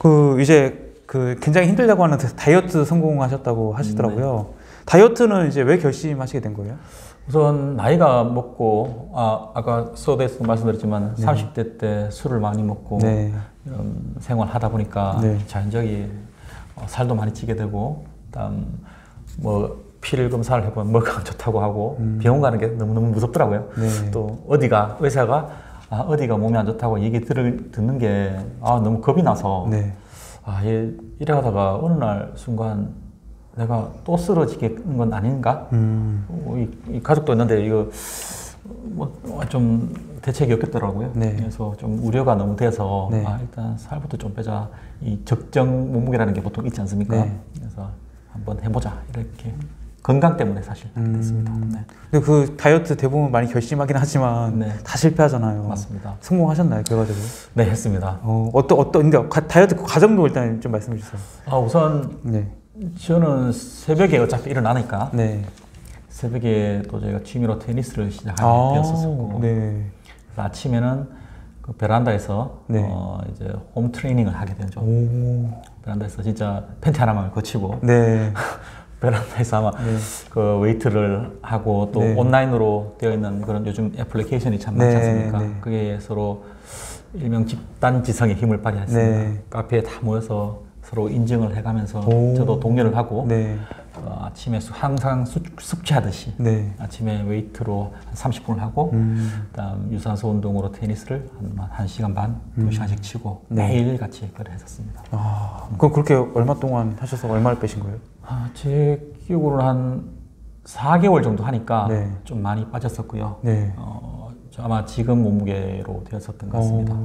그 이제 그 굉장히 힘들다고 하는 다이어트 성공하셨다고 하시더라고요. 다이어트는 이제 왜 결심하시게 된 거예요? 우선 나이가 먹고 아까 수업에서 말씀드렸지만 30대 때 술을 많이 먹고 이런 생활하다 보니까 자연적이 살도 많이 찌게 되고, 그다음 뭐 피를 검사를 해보면 뭐가 좋다고 하고 병원 가는 게 너무너무 무섭더라고요. 또 어디가 의사가 어디가 몸에 안 좋다고 얘기 듣는 게 너무 겁이 나서 이래가다가 어느 날 순간 내가 또 쓰러지는 건 아닌가? 이 가족도 있는데 이거 뭐 좀 대책이 없겠더라고요. 그래서 좀 우려가 너무 돼서 일단 살부터 좀 빼자. 이 적정 몸무게라는 게 보통 있지 않습니까? 그래서 한번 해보자 이렇게. 건강 때문에 사실 됐습니다. 근데 그 다이어트 대부분 많이 결심하긴 하지만 다 실패하잖아요. 맞습니다. 성공하셨나요, 결과적으로? 네, 했습니다. 근데 다이어트 과정도 일단 좀 말씀해 주세요. 우선 저는 새벽에 어차피 일어나니까 새벽에 또 저희가 취미로 테니스를 시작하게 되었었고, 그래서 아침에는 그 베란다에서 이제 홈 트레이닝을 하게 되죠. 베란다에서 진짜 팬티 하나만 거치고 베란다에서 아마 그 웨이트를 하고 또 온라인으로 되어 있는 그런 요즘 애플리케이션이 참 많지 않습니까? 그게 서로 일명 집단지성의 힘을 발휘했습니다. 카페에 다 모여서 서로 인증을 해가면서 저도 독려를 하고 아침에 항상 숙제하듯이 아침에 웨이트로 한 30분을 하고 그다음 유산소 운동으로 테니스를 한 1시간 반, 2시간씩 치고 매일 같이 그걸 했었습니다. 그럼 그렇게 얼마 동안 하셔서 얼마를 빼신 거예요? 제 기억으로는 한 4개월 정도 하니까 좀 많이 빠졌었고요. 아마 지금 몸무게로 되었었던 것 같습니다.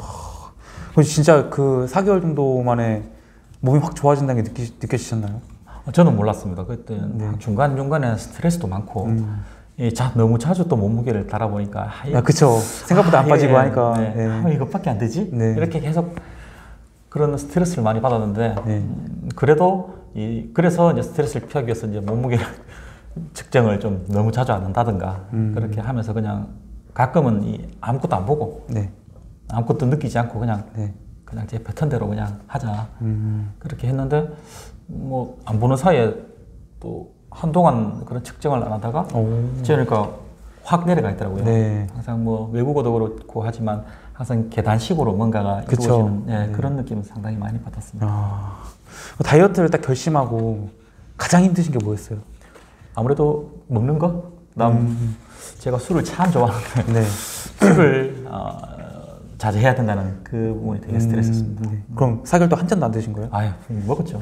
진짜 그 4개월 정도 만에 몸이 확 좋아진다는 게 느껴지셨나요? 저는 몰랐습니다. 그때 중간중간에 스트레스도 많고 너무 자주 또 몸무게를 달아보니까 그쵸. 생각보다 안 빠지고 하니까 이것밖에 안 되지? 이렇게 계속 그런 스트레스를 많이 받았는데 그래도 그래서 이제 스트레스를 피하기 위해서 이제 몸무게 측정을 좀 너무 자주 안 한다든가 그렇게 하면서 그냥 가끔은 아무것도 안 보고 아무것도 느끼지 않고 그냥 제 패턴 대로 그냥 하자 그렇게 했는데 뭐 안 보는 사이에 또 한동안 그런 측정을 안 하다가 그러니까 확 내려가 있더라고요. 항상 뭐 외국어도 그렇고 하지만 항상 계단식으로 뭔가가 이루어지는 그런 느낌을 상당히 많이 받았습니다. 다이어트를 딱 결심하고 가장 힘드신 게 뭐였어요? 아무래도 먹는 거? 제가 술을 참 좋아하는데 술을 자제해야 된다는 그 부분이 되게 스트레스였습니다. 그럼 4개월 동안 한 잔도 안 드신 거예요? 먹었죠.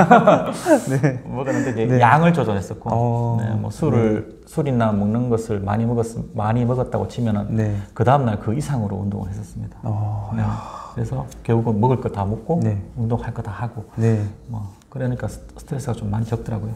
먹었는데 이제 양을 조절했었고 뭐 술이나 먹는 것을 많이 먹었다고 치면은 그 다음날 그 이상으로 운동을 했었습니다. 그래서 결국은 먹을 거 다 먹고 운동할 거 다 하고 뭐 그러니까 스트레스가 좀 많이 적더라고요.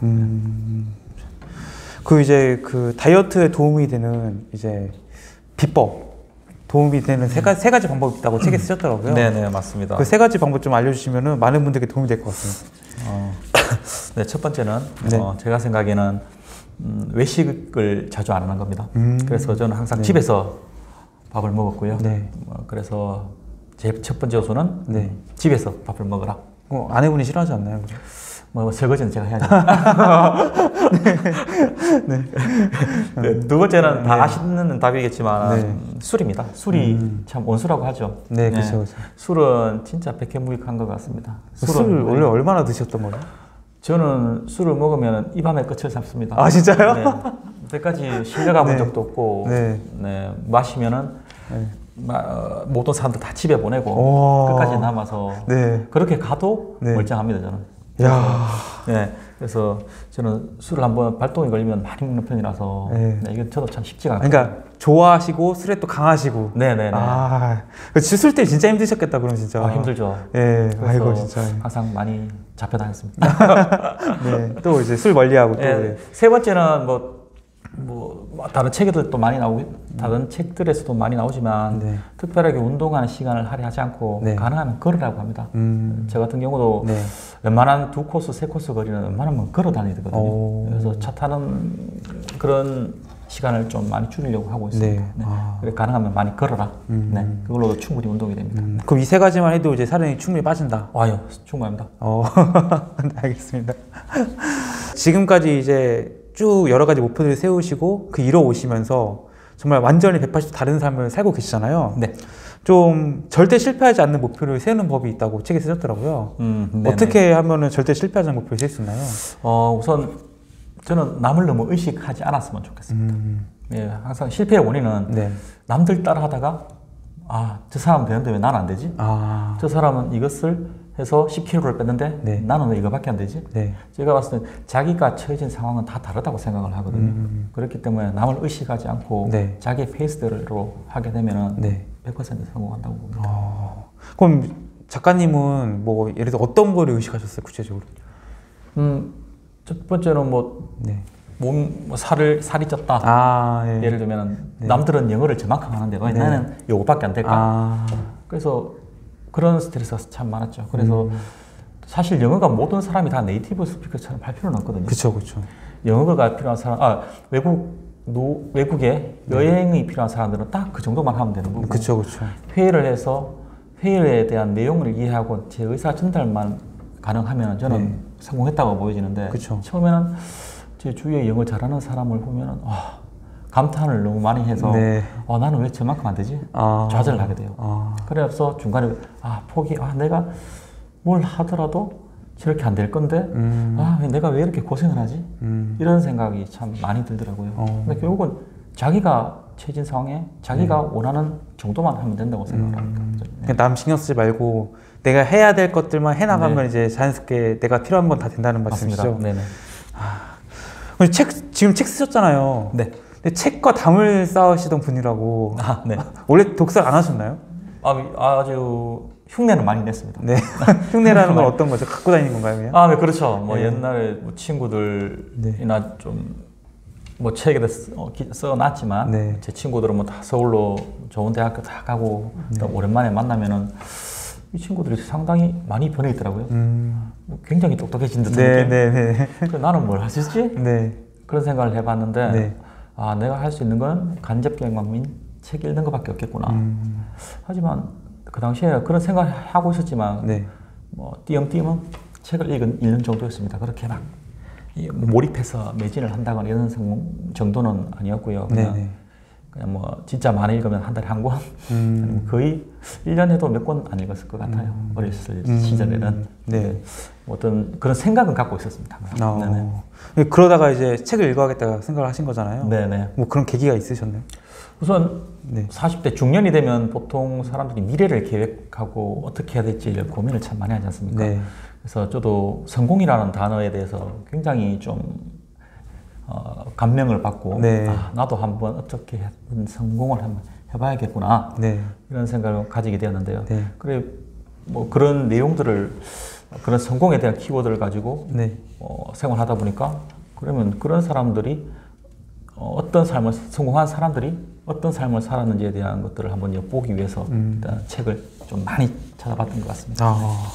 그 이제 그 다이어트에 도움이 되는 이제 비법 도움이 되는 세 가지 방법이 있다고 책에 쓰셨더라고요. 네네, 맞습니다. 그 3가지 방법 좀 알려주시면 많은 분들에게 도움이 될 것 같습니다. 첫 번째는 제가 생각에는 외식을 자주 안 하는 겁니다. 그래서 저는 항상 집에서 밥을 먹었고요. 그래서 제 첫 번째 요소는 집에서 밥을 먹으라. 아내분이 싫어하지 않나요? 뭐 설거지는 제가 해야죠. 두 번째는 다 아시는 답이겠지만 술입니다. 술이 참 원수라고 하죠. 그렇죠. 술은 진짜 백해무익한 것 같습니다. 술을 원래 얼마나 드셨던 거예요? 저는 술을 먹으면 입 안에 끝을 잡습니다. 진짜요? 그때까지 실려가 본 적도 없고 마시면은 모든 사람들 다 집에 보내고 끝까지 남아서 그렇게 가도 멀쩡합니다. 저는. 그래서 저는 술을 한번 발동이 걸리면 많이 먹는 편이라서 이건 저도 참 쉽지가 않아요. 그러니까 좋아하시고 술에 또 강하시고. 술 때 진짜 힘드셨겠다 그럼 진짜. 힘들죠. 아이고 진짜. 항상 많이 잡혀다녔습니다. 또 이제 술 멀리하고 또. 세 번째는 뭐 다른 책에도 많이 나오고 다른 책들에서도 많이 나오지만 특별하게 운동하는 시간을 할애하지 않고 가능하면 걸으라고 합니다. 저 같은 경우도 웬만한 2코스, 3코스 거리는 웬만하면 걸어 다니거든요. 그래서 차 타는 그런 시간을 좀 많이 줄이려고 하고 있습니다. 네. 네. 그래 가능하면 많이 걸어라. 네. 그걸로도 충분히 운동이 됩니다. 그럼 이 세 가지만 해도 이제 살이 충분히 빠진다. 와요, 충분합니다. 네, 알겠습니다. 지금까지 이제 쭉 여러 가지 목표들을 세우시고 이뤄 오시면서 정말 완전히 180도 다른 삶을 살고 계시잖아요. 네. 좀 절대 실패하지 않는 목표를 세우는 법이 있다고 책에 쓰셨더라고요. 어떻게 하면은 절대 실패하지 않는 목표를 세울 수 있나요? 우선 저는 남을 너무 의식하지 않았으면 좋겠습니다. 예, 항상 실패의 원인은 네. 남들 따라하다가 저 사람 되는데 왜 나는 안 되지? 저 사람은 이것을 해서 10kg를 뺐는데 네. 나는 왜 이거밖에 안 되지? 네. 제가 봤을 때 자기가 처해진 상황은 다 다르다고 생각을 하거든요. 그렇기 때문에 남을 의식하지 않고 네. 자기 페이스대로 하게 되면 네. 100% 성공한다고 봅니다. 그럼 작가님은 뭐 예를 들어 어떤 거를 의식하셨어요, 구체적으로? 첫 번째는 네. 살이 쪘다. 예. 예를 들면 남들은 영어를 저만큼 하는데 왜 나는 요거밖에 안 될까? 그래서 그런 스트레스가 참 많았죠. 그래서 사실 영어가 모든 사람이 다 네이티브 스피커처럼 할 필요는 없거든요. 그렇죠. 영어가 필요한 사람, 외국에 여행이 필요한 사람들은 딱 그 정도만 하면 되는 거고. 그렇죠. 회의를 해서 회의에 대한 내용을 이해하고 제 의사 전달만 가능하면 저는 성공했다고 보여지는데 그쵸. 처음에는 제 주위에 영어 잘하는 사람을 보면은 감탄을 너무 많이 해서 나는 왜 저만큼 안 되지? 좌절을 하게 돼요. 그래서 중간에 포기. 내가 뭘 하더라도 저렇게 안 될 건데 내가 왜 이렇게 고생을 하지? 이런 생각이 참 많이 들더라고요. 근데 결국은 자기가 처해진 상황에 자기가 원하는 정도만 하면 된다고 생각을 합니다. 남 신경 쓰지 말고 내가 해야 될 것들만 해나가면 이제 자연스럽게 내가 필요한 건 다 된다는 말씀이시죠? 네네. 지금 책 쓰셨잖아요. 네. 근데 책과 담을 쌓으시던 분이라고. 네. 원래 독서를 안 하셨나요? 아주 흉내는 많이 냈습니다. 네. 흉내라는 건 어떤 거죠? 갖고 다니는 건가요, 그냥? 네, 그렇죠. 옛날에 친구들이나 좀 책에다 써놨지만 제 친구들은 다 서울로 좋은 대학교 다 가고 오랜만에 만나면은 이 친구들이 상당히 많이 변해 있더라고요. 굉장히 똑똑해진 듯한 느낌. 그래서 나는 뭘 할 수 있지? 그런 생각을 해봤는데 내가 할 수 있는 건 간접경험인 책 읽는 것밖에 없겠구나. 하지만 그 당시에 그런 생각을 하고 있었지만 띄엄띄엄 책을 읽는 정도였습니다. 그렇게 막 몰입해서 매진을 한다거나 이런 정도는 아니었고요. 그냥 진짜 많이 읽으면 한 달에 한 권, 거의 1년 해도 몇 권 안 읽었을 것 같아요. 어렸을 시절에는. 어떤 그런 생각은 갖고 있었습니다. 그러다가 이제 책을 읽어야겠다 생각을 하신 거잖아요. 네네. 뭐 그런 계기가 있으셨나요? 우선 40대 중년이 되면 보통 사람들이 미래를 계획하고 어떻게 해야 될지 고민을 참 많이 하지 않습니까? 그래서 저도 성공이라는 단어에 대해서 굉장히 좀 감명을 받고 나도 한번 어떻게 성공을 한번 해봐야겠구나 이런 생각을 가지게 되었는데요. 그래 그런 내용들을 그런 성공에 대한 키워드를 가지고 생활하다 보니까 그러면 그런 사람들이 성공한 사람들이 어떤 삶을 살았는지에 대한 것들을 한번 엿보기 위해서 일단 책을 좀 많이 찾아봤던 것 같습니다.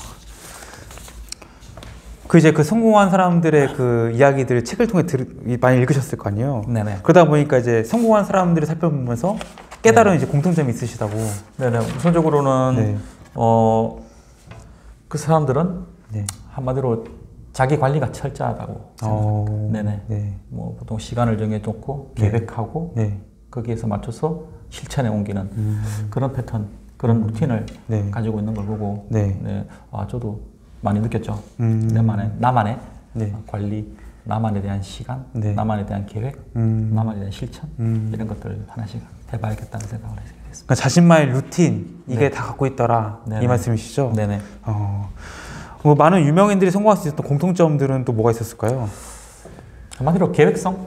이제 그 성공한 사람들의 그 이야기들을 책을 통해 많이 읽으셨을 거 아니에요? 그러다 보니까 이제 성공한 사람들을 살펴보면서 깨달은 이제 공통점이 있으시다고. 우선적으로는 그 사람들은 한마디로 자기 관리가 철저하다고 생각합니다. 보통 시간을 정해놓고 계획하고 거기에서 맞춰서 실천에 옮기는 그런 패턴, 그런 루틴을 가지고 있는 걸 보고 저도 많이 느꼈죠. 나만의 관리, 나만에 대한 시간, 나만에 대한 계획, 나만에 대한 실천 이런 것들을 하나씩 해봐야겠다는 생각을 하게 됐습니다. 그러니까 자신만의 루틴 이게 다 갖고 있더라 이 말씀이시죠? 뭐 많은 유명인들이 성공할 수 있었던 공통점들은 또 뭐가 있었을까요? 한마디로 계획성.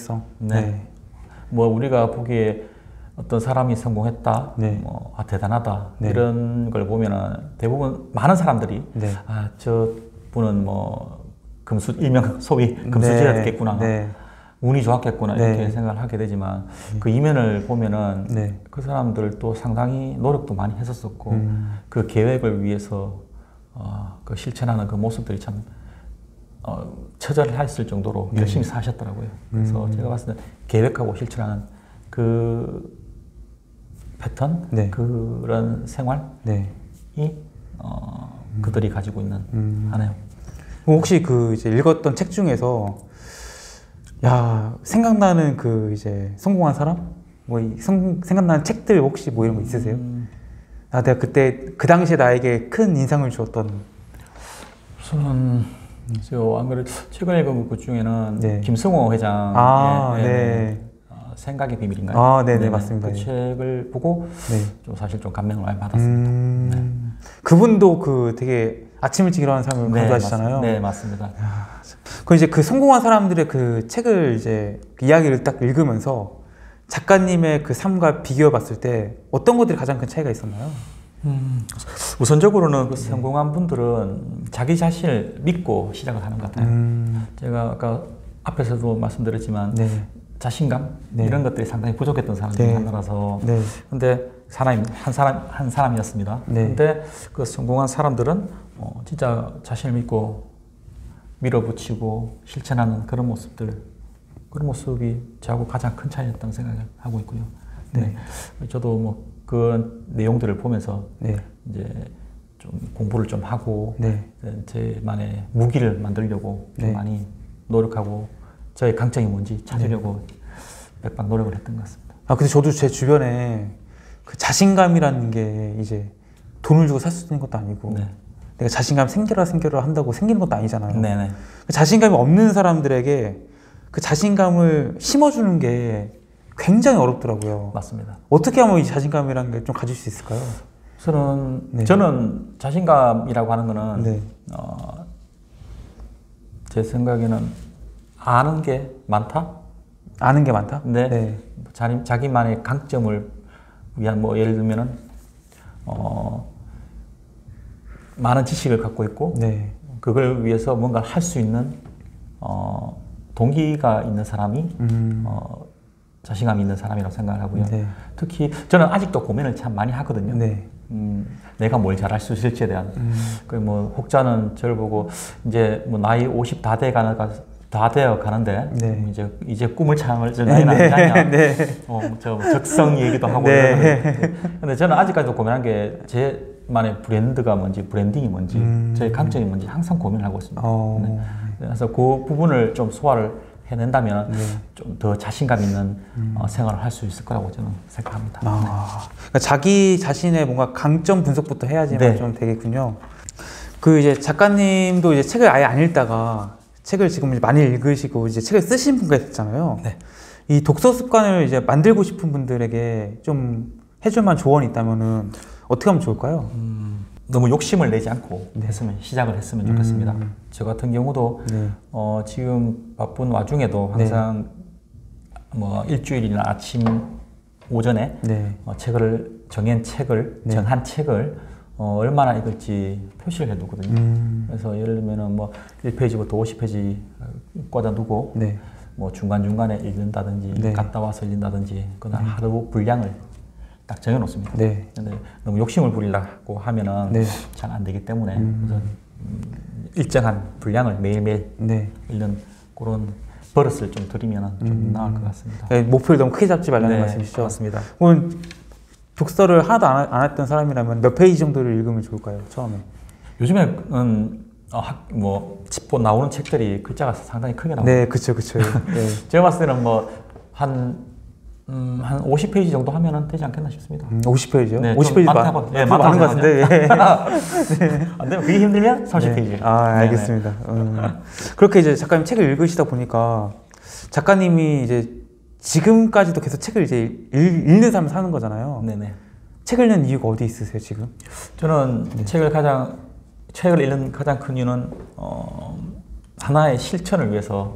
우리가 보기에 어떤 사람이 성공했다, 대단하다 이런 걸 보면은 대부분 많은 사람들이 저 분은 일명 소위 금수저였겠구나, 운이 좋았겠구나 이렇게 생각을 하게 되지만 그 이면을 보면은 그 사람들도 상당히 노력도 많이 했었었고 그 계획을 위해서 그 실천하는 그 모습들이 참 처절했을 정도로 열심히 사셨더라고요. 그래서 제가 봤을 때 계획하고 실천하는 그 패턴, 그런 생활이 그들이 가지고 있는 하나요. 혹시 그 이제 읽었던 책 중에서 야 생각나는 그 이제 성공한 사람, 뭐 생각나는 책들 혹시 뭐 이런 거 있으세요? 내가 그때 그 당시에 나에게 큰 인상을 주었던. 우선은 안 그래도 최근에 읽은 것 중에는 김승호 회장의 생각의 비밀인가요? 네네 맞습니다. 그 책을 보고 좀 사실 좀 감명을 많이 받았습니다. 그분도 그 되게 아침 일찍 일어나는 삶을 강조하시잖아요. 네, 맞습니다. 그 이제 그 성공한 사람들의 그 책을 이제 그 이야기를 딱 읽으면서 작가님의 그 삶과 비교해 봤을 때 어떤 것들이 가장 큰 차이가 있었나요? 우선적으로는 그 성공한 분들은 자기 자신을 믿고 시작을 하는 것 같아요. 제가 아까 앞에서도 말씀드렸지만 자신감 이런 것들이 상당히 부족했던 사람 중에 하나라서 근데 한 사람이었습니다. 근데 그 성공한 사람들은 진짜 자신을 믿고 밀어붙이고 실천하는 그런 모습이 저하고 가장 큰 차이였다는 생각을 하고 있고요. 저도 뭐 그 내용들을 보면서 이제 좀 공부를 좀 하고 제만의 무기를 만들려고 좀 많이 노력하고 저의 강점이 뭔지 찾으려고 백번 노력을 했던 것 같습니다. 근데 저도 제 주변에 그 자신감이라는 게 이제 돈을 주고 살 수 있는 것도 아니고 내가 자신감 생겨라 한다고 생기는 것도 아니잖아요. 자신감이 없는 사람들에게 그 자신감을 심어주는 게 굉장히 어렵더라고요. 맞습니다. 어떻게 하면 이 자신감이라는 게 좀 가질 수 있을까요? 저는 자신감이라고 하는 거는 제 생각에는 아는 게 많다? 아는 게 많다? 자기만의 강점을 위한 뭐 예를 들면은 많은 지식을 갖고 있고 그걸 위해서 뭔가를 할 수 있는 동기가 있는 사람이 자신감이 있는 사람이라고 생각을 하고요. 특히 저는 아직도 고민을 참 많이 하거든요. 내가 뭘 잘할 수 있을지에 대한. 그리고 뭐 혹자는 저를 보고 이제 뭐 나이 50 다 되어 가는데 이제 꿈을 참을 나이는 아니냐. 저 적성 얘기도 하고. 근데 저는 아직까지도 고민한 게 제만의 브랜드가 뭔지, 브랜딩이 뭔지, 제 강점이 뭔지 항상 고민을 하고 있습니다. 그래서 그 부분을 좀 소화를 해낸다면 좀 더 자신감 있는 생활을 할 수 있을 거라고 저는 생각합니다. 그러니까 자기 자신의 뭔가 강점 분석부터 해야지만 좀 되겠군요. 그 이제 작가님도 이제 책을 아예 안 읽다가 책을 지금 이제 많이 읽으시고 이제 책을 쓰신 분가 됐잖아요. 이 독서 습관을 이제 만들고 싶은 분들에게 좀 해줄 만한 조언이 있다면은 어떻게 하면 좋을까요? 너무 욕심을 내지 않고 시작을 했으면 좋겠습니다. 저 같은 경우도 지금 바쁜 와중에도 항상 뭐 일주일이나 아침 오전에 정한 책을 얼마나 읽을지 표시를 해두거든요. 그래서 예를 들면은 뭐 1페이지부터 50페이지 꽂아두고 뭐 중간중간에 읽는다든지 갔다 와서 읽는다든지 그날 하루 분량을 딱 정해놓습니다. 근데 너무 욕심을 부리려고 하면은 잘 안 되기 때문에 우선 일정한 분량을 매일매일 읽는 그런 버릇을 좀 들이면 좀 나을 것 같습니다. 목표를 너무 크게 잡지 말라는 말씀이시죠? 맞습니다. 그럼 독서를 하나도 안 했던 사람이라면 몇 페이지 정도를 읽으면 좋을까요? 처음에? 요즘에는 집 나오는 책들이 글자가 상당히 크게 나옵니다. 그쵸. 제가 봤을 때는 한 50페이지 정도 하면 되지 않겠나 싶습니다. 50페이지요? 50페이지 많다고. 많은 것 같은데. 안 되면 그게 힘들면 30페이지. 알겠습니다. 그렇게 이제 작가님 책을 읽으시다 보니까 작가님이 이제 지금까지도 계속 책을 이제 읽는 삶을 사는 거잖아요. 책을 읽는 이유가 어디 있으세요, 지금? 저는 책을 읽는 가장 큰 이유는 하나의 실천을 위해서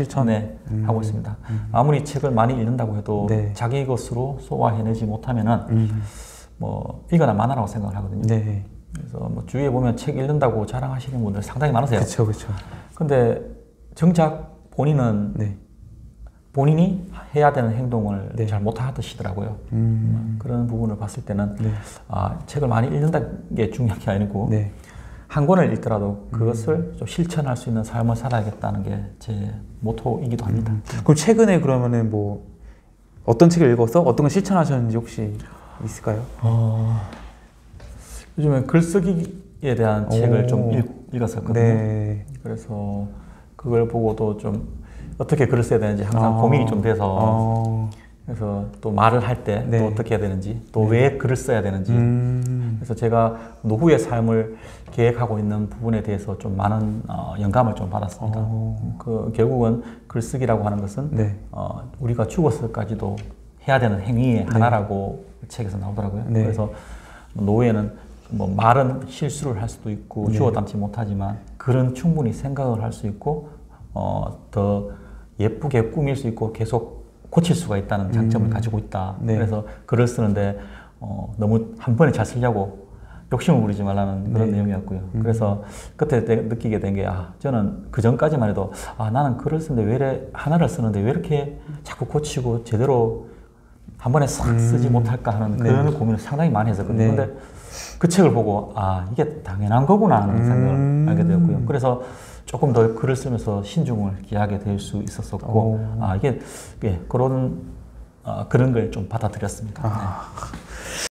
하고 있습니다. 아무리 책을 많이 읽는다고 해도 자기 것으로 소화해내지 못하면은 뭐 읽어나 마나라고 생각을 하거든요. 그래서 뭐 주위에 보면 책 읽는다고 자랑하시는 분들 상당히 많으세요. 그렇죠. 근데 정작 본인은 본인이 해야 되는 행동을 잘 못하시더라고요. 그런 부분을 봤을 때는 책을 많이 읽는다는 게 중요한 게 아니고 한 권을 읽더라도 그것을 좀 실천할 수 있는 삶을 살아야겠다는 게 제 모토이기도 합니다. 그럼 최근에 그러면은 뭐 어떤 책을 읽어서 어떤 걸 실천하셨는지 혹시 있을까요? 요즘에 글쓰기에 대한 책을 좀 읽었었거든요. 네. 그래서 그걸 보고도 좀 어떻게 글을 써야 되는지 항상 고민이 좀 돼서 그래서 또 말을 할 때 또 어떻게 해야 되는지 또 왜 글을 써야 되는지 그래서 제가 노후의 삶을 계획하고 있는 부분에 대해서 좀 많은 영감을 좀 받았습니다. 그 결국은 글쓰기라고 하는 것은 우리가 죽어서까지도 해야 되는 행위의 하나라고 책에서 나오더라고요. 그래서 노후에는 뭐 말은 실수를 할 수도 있고 주워 담지 못하지만 글은 충분히 생각을 할 수 있고 더 예쁘게 꾸밀 수 있고 계속 고칠 수가 있다는 장점을 가지고 있다. 그래서 글을 쓰는데 너무 한 번에 잘 쓰려고 욕심을 부리지 말라는 그런 내용이었고요. 그래서 그때 느끼게 된 게 저는 그 전까지만 해도 나는 글을 쓰는데 왜 이래 하나를 쓰는데 왜 이렇게 자꾸 고치고 제대로 한 번에 싹 쓰지 못할까 하는 그런 고민을 상당히 많이 했었거든요. 근데 그 책을 보고 이게 당연한 거구나 하는 생각을 알게 되었고요. 그래서 조금 더 글을 쓰면서 신중을 기하게 될 수 있었었고 이게 그런 걸 좀 받아들였습니다.